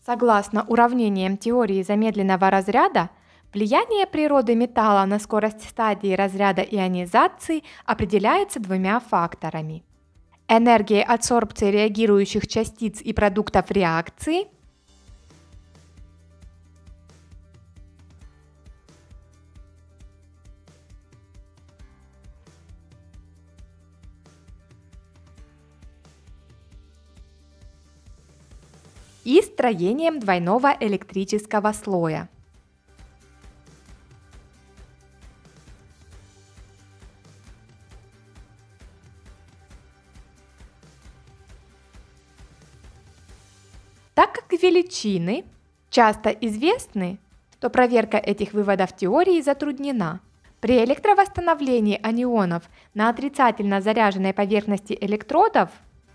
Согласно уравнениям теории замедленного разряда, влияние природы металла на скорость стадии разряда ионизации определяется двумя факторами: энергией адсорбции реагирующих частиц и продуктов реакции и строением двойного электрического слоя. Так как величины часто известны, то проверка этих выводов теории затруднена. При электровосстановлении анионов на отрицательно заряженной поверхности электродов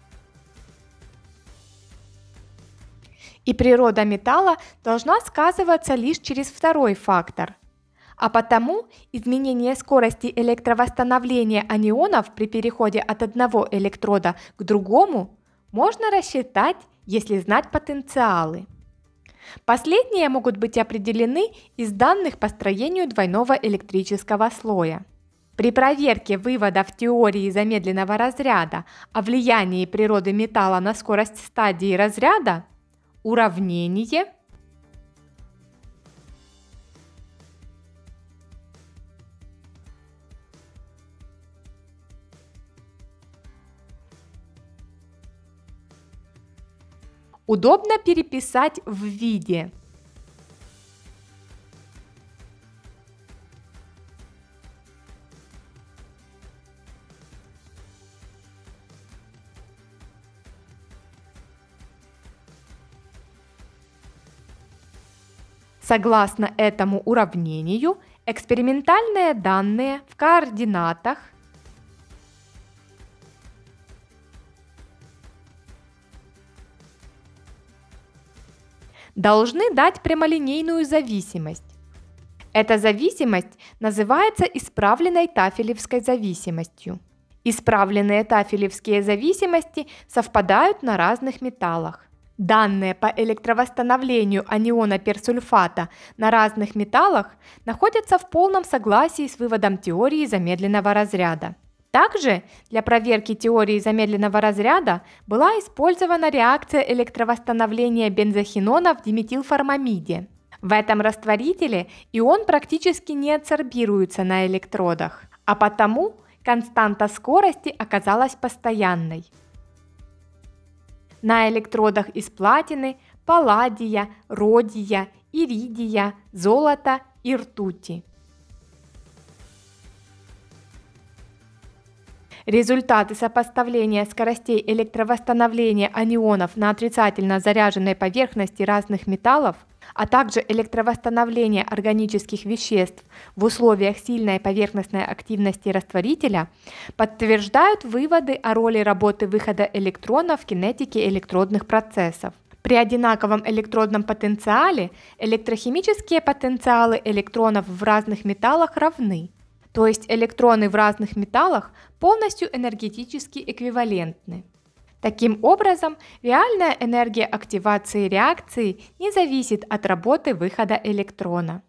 и природа металла должна сказываться лишь через второй фактор. А потому изменение скорости электровосстановления анионов при переходе от одного электрода к другому можно рассчитать, если знать потенциалы. Последние могут быть определены из данных по строению двойного электрического слоя. При проверке выводов теории замедленного разряда о влиянии природы металла на скорость стадии разряда уравнение удобно переписать в виде Согласно этому уравнению, экспериментальные данные в координатах должны дать прямолинейную зависимость. Эта зависимость называется исправленной тафелевской зависимостью. Исправленные тафелевские зависимости совпадают на разных металлах. Данные по электровосстановлению аниона персульфата на разных металлах находятся в полном согласии с выводом теории замедленного разряда. Также для проверки теории замедленного разряда была использована реакция электровосстановления бензохинона в диметилформамиде. В этом растворителе ион практически не адсорбируется на электродах, а потому константа скорости оказалась постоянной. На электродах из платины, палладия, родия, иридия, золота и ртути. Результаты сопоставления скоростей электровосстановления анионов на отрицательно заряженной поверхности разных металлов, а также электровосстановления органических веществ в условиях сильной поверхностной активности растворителя подтверждают выводы о роли работы выхода электронов в кинетике электродных процессов. При одинаковом электродном потенциале электрохимические потенциалы электронов в разных металлах равны, то есть электроны в разных металлах полностью энергетически эквивалентны. Таким образом, реальная энергия активации реакции не зависит от работы выхода электрона.